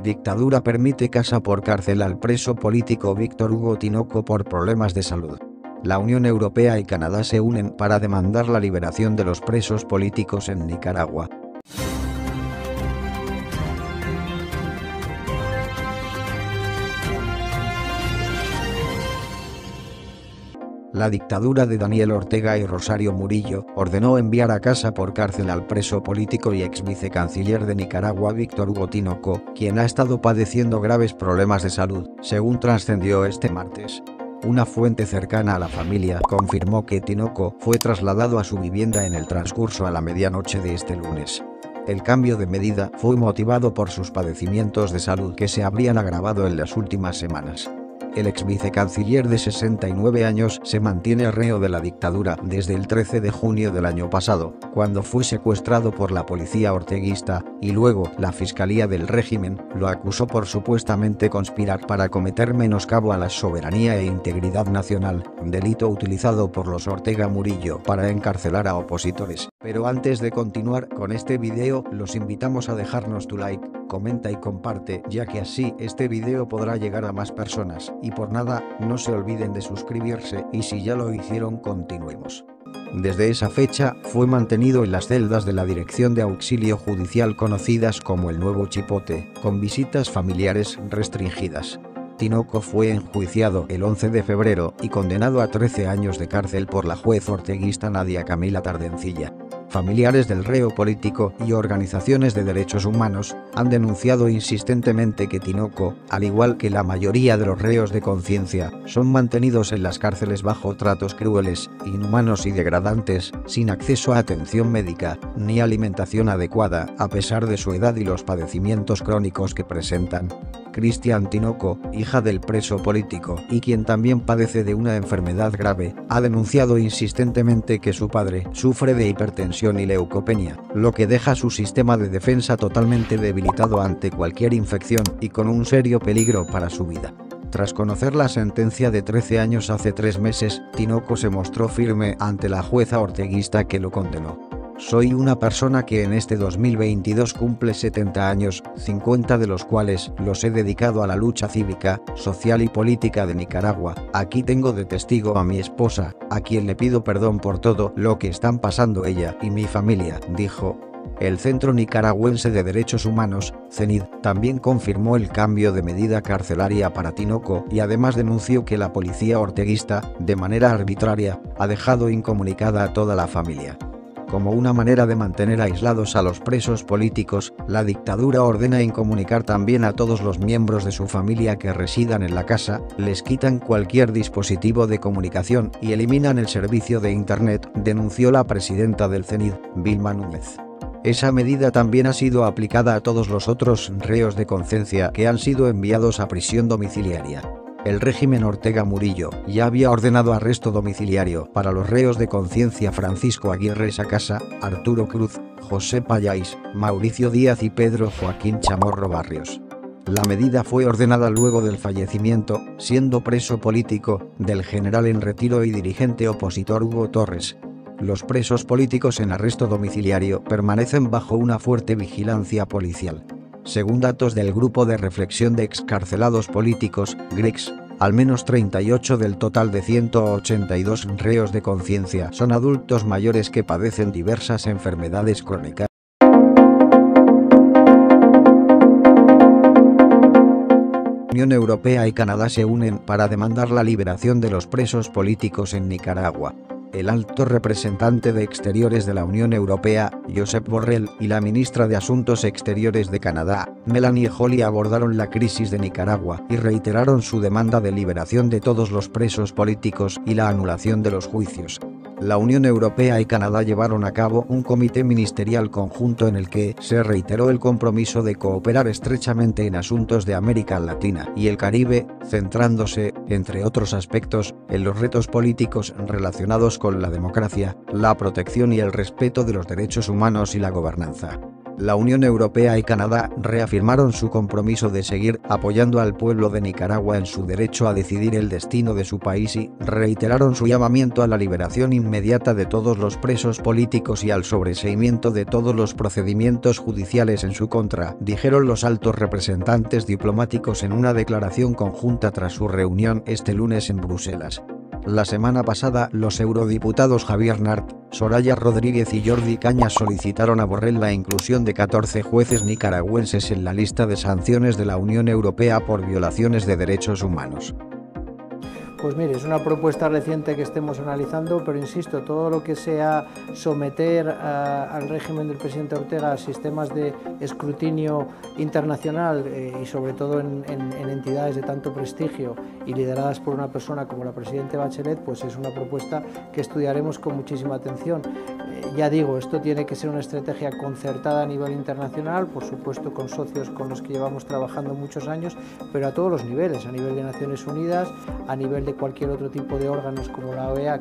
Dictadura permite casa por cárcel al preso político Víctor Hugo Tinoco por problemas de salud. La Unión Europea y Canadá se unen para demandar la liberación de los presos políticos en Nicaragua. La dictadura de Daniel Ortega y Rosario Murillo ordenó enviar a casa por cárcel al preso político y ex vicecanciller de Nicaragua Víctor Hugo Tinoco, quien ha estado padeciendo graves problemas de salud, según trascendió este martes. Una fuente cercana a la familia confirmó que Tinoco fue trasladado a su vivienda en el transcurso a la medianoche de este lunes. El cambio de medida fue motivado por sus padecimientos de salud que se habrían agravado en las últimas semanas. El ex vicecanciller de 69 años se mantiene reo de la dictadura desde el 13 de junio del año pasado, cuando fue secuestrado por la policía orteguista, y luego la Fiscalía del régimen lo acusó por supuestamente conspirar para cometer menoscabo a la soberanía e integridad nacional, delito utilizado por los Ortega Murillo para encarcelar a opositores. Pero antes de continuar con este video, los invitamos a dejarnos tu like, comenta y comparte, ya que así este video podrá llegar a más personas, y por nada, no se olviden de suscribirse, y si ya lo hicieron, continuemos. Desde esa fecha, fue mantenido en las celdas de la Dirección de Auxilio Judicial conocidas como el Nuevo Chipote, con visitas familiares restringidas. Tinoco fue enjuiciado el 11 de febrero y condenado a 13 años de cárcel por la juez orteguista Nadia Camila Tardencilla. Familiares del reo político y organizaciones de derechos humanos han denunciado insistentemente que Tinoco, al igual que la mayoría de los reos de conciencia, son mantenidos en las cárceles bajo tratos crueles, inhumanos y degradantes, sin acceso a atención médica, ni alimentación adecuada, a pesar de su edad y los padecimientos crónicos que presentan. Cristian Tinoco, hija del preso político y quien también padece de una enfermedad grave, ha denunciado insistentemente que su padre sufre de hipertensión y leucopenia, lo que deja su sistema de defensa totalmente debilitado ante cualquier infección y con un serio peligro para su vida. Tras conocer la sentencia de 13 años hace 3 meses, Tinoco se mostró firme ante la jueza orteguista que lo condenó. Soy una persona que en este 2022 cumple 70 años, 50 de los cuales los he dedicado a la lucha cívica, social y política de Nicaragua. Aquí tengo de testigo a mi esposa, a quien le pido perdón por todo lo que están pasando ella y mi familia, dijo. El Centro Nicaragüense de Derechos Humanos, CENID, también confirmó el cambio de medida carcelaria para Tinoco y además denunció que la policía orteguista, de manera arbitraria, ha dejado incomunicada a toda la familia. Como una manera de mantener aislados a los presos políticos, la dictadura ordena incomunicar también a todos los miembros de su familia que residan en la casa, les quitan cualquier dispositivo de comunicación y eliminan el servicio de Internet, denunció la presidenta del CENID, Vilma Núñez. Esa medida también ha sido aplicada a todos los otros reos de conciencia que han sido enviados a prisión domiciliaria. El régimen Ortega Murillo ya había ordenado arresto domiciliario para los reos de conciencia Francisco Aguirre Sacasa, Arturo Cruz, José Payáis, Mauricio Díaz y Pedro Joaquín Chamorro Barrios. La medida fue ordenada luego del fallecimiento, siendo preso político, del general en retiro y dirigente opositor Hugo Torres. Los presos políticos en arresto domiciliario permanecen bajo una fuerte vigilancia policial. Según datos del Grupo de Reflexión de Excarcelados Políticos, GREX, al menos 38 del total de 182 reos de conciencia son adultos mayores que padecen diversas enfermedades crónicas. La Unión Europea y Canadá se unen para demandar la liberación de los presos políticos en Nicaragua. El alto representante de Exteriores de la Unión Europea, Josep Borrell, y la ministra de Asuntos Exteriores de Canadá, Melanie Joly, abordaron la crisis de Nicaragua y reiteraron su demanda de liberación de todos los presos políticos y la anulación de los juicios. La Unión Europea y Canadá llevaron a cabo un comité ministerial conjunto en el que se reiteró el compromiso de cooperar estrechamente en asuntos de América Latina y el Caribe, centrándose, entre otros aspectos, en los retos políticos relacionados con la democracia, la protección y el respeto de los derechos humanos y la gobernanza. La Unión Europea y Canadá reafirmaron su compromiso de seguir apoyando al pueblo de Nicaragua en su derecho a decidir el destino de su país y reiteraron su llamamiento a la liberación inmediata de todos los presos políticos y al sobreseimiento de todos los procedimientos judiciales en su contra, dijeron los altos representantes diplomáticos en una declaración conjunta tras su reunión este lunes en Bruselas. La semana pasada, los eurodiputados Javier Nart, Soraya Rodríguez y Jordi Cañas solicitaron a Borrell la inclusión de 14 jueces nicaragüenses en la lista de sanciones de la Unión Europea por violaciones de derechos humanos. Pues mire, es una propuesta reciente que estemos analizando, pero insisto, todo lo que sea someter al régimen del presidente Ortega a sistemas de escrutinio internacional y sobre todo en entidades de tanto prestigio y lideradas por una persona como la presidenta Bachelet, pues es una propuesta que estudiaremos con muchísima atención. Ya digo, esto tiene que ser una estrategia concertada a nivel internacional, por supuesto con socios con los que llevamos trabajando muchos años, pero a todos los niveles, a nivel de Naciones Unidas, a nivel de cualquier otro tipo de órganos como la OEA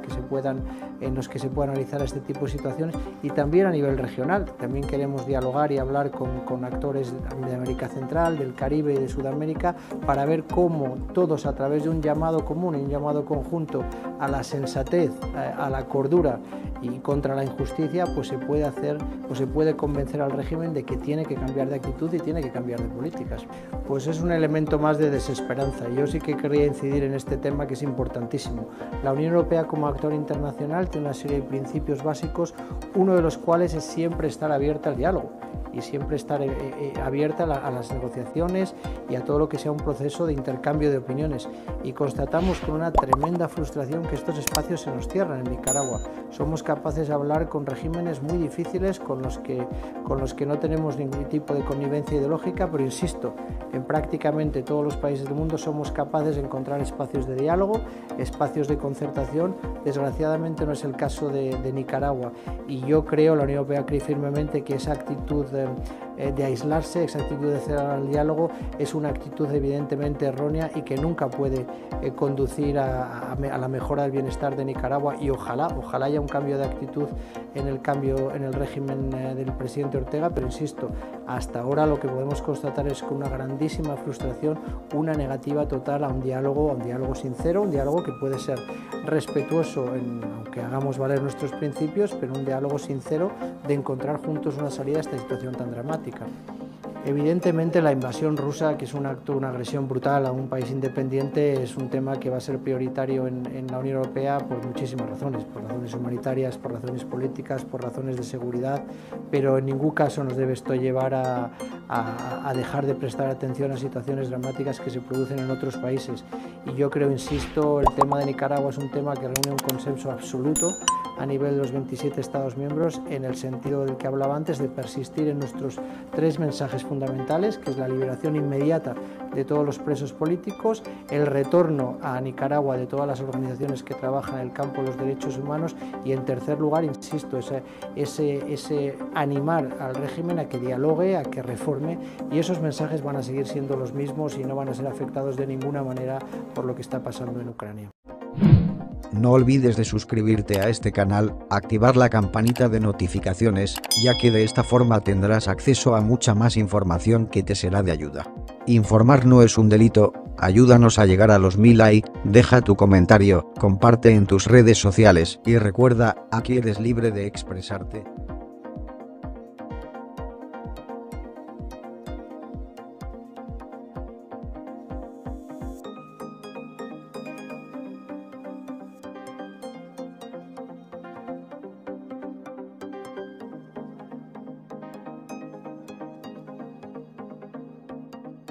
en los que se pueda analizar este tipo de situaciones, y también a nivel regional. También queremos dialogar y hablar con actores de América Central, del Caribe y de Sudamérica para ver cómo todos, a través de un llamado común y un llamado conjunto a la sensatez, a la cordura y contra la injusticia, pues se puede hacer o se puede convencer al régimen de que tiene que cambiar de actitud y tiene que cambiar de políticas. Pues es un elemento más de desesperanza. Yo sí que querría incidir en este tema, que es importantísimo. La Unión Europea, como actor internacional, tiene una serie de principios básicos, uno de los cuales es siempre estar abierta al diálogo y siempre estar abierta a las negociaciones y a todo lo que sea un proceso de intercambio de opiniones. Y constatamos con una tremenda frustración que estos espacios se nos cierran en Nicaragua. Somos capaces de hablar con regímenes muy difíciles con los que no tenemos ningún tipo de connivencia ideológica, pero insisto, en prácticamente todos los países del mundo somos capaces de encontrar espacios de diálogo, espacios de concertación. Desgraciadamente no es el caso de Nicaragua, y yo creo, la Unión Europea cree firmemente que esa actitud de aislarse, esa actitud de cerrar el diálogo, es una actitud evidentemente errónea y que nunca puede conducir a la mejora del bienestar de Nicaragua, y ojalá haya un cambio de actitud en el régimen del presidente Ortega, pero insisto, hasta ahora lo que podemos constatar es con una grandísima frustración, una negativa total a un diálogo sincero, un diálogo que puede ser respetuoso, aunque hagamos valer nuestros principios, pero un diálogo sincero de encontrar juntos una salida a esta situación tan dramática. Evidentemente la invasión rusa, que es un acto, una agresión brutal a un país independiente, es un tema que va a ser prioritario en la Unión Europea por muchísimas razones, por razones humanitarias, por razones políticas, por razones de seguridad, pero en ningún caso nos debe esto llevar a dejar de prestar atención a situaciones dramáticas que se producen en otros países. Y yo creo, insisto, el tema de Nicaragua es un tema que reúne un consenso absoluto a nivel de los 27 Estados miembros, en el sentido del que hablaba antes, de persistir en nuestros 3 mensajes fundamentales, que es la liberación inmediata de todos los presos políticos, el retorno a Nicaragua de todas las organizaciones que trabajan en el campo de los derechos humanos, y en tercer lugar, insisto, ese animar al régimen a que dialogue, a que reforme, y esos mensajes van a seguir siendo los mismos y no van a ser afectados de ninguna manera por lo que está pasando en Ucrania. No olvides de suscribirte a este canal, activar la campanita de notificaciones, ya que de esta forma tendrás acceso a mucha más información que te será de ayuda. Informar no es un delito, ayúdanos a llegar a los 1000 likes, deja tu comentario, comparte en tus redes sociales y recuerda, aquí eres libre de expresarte.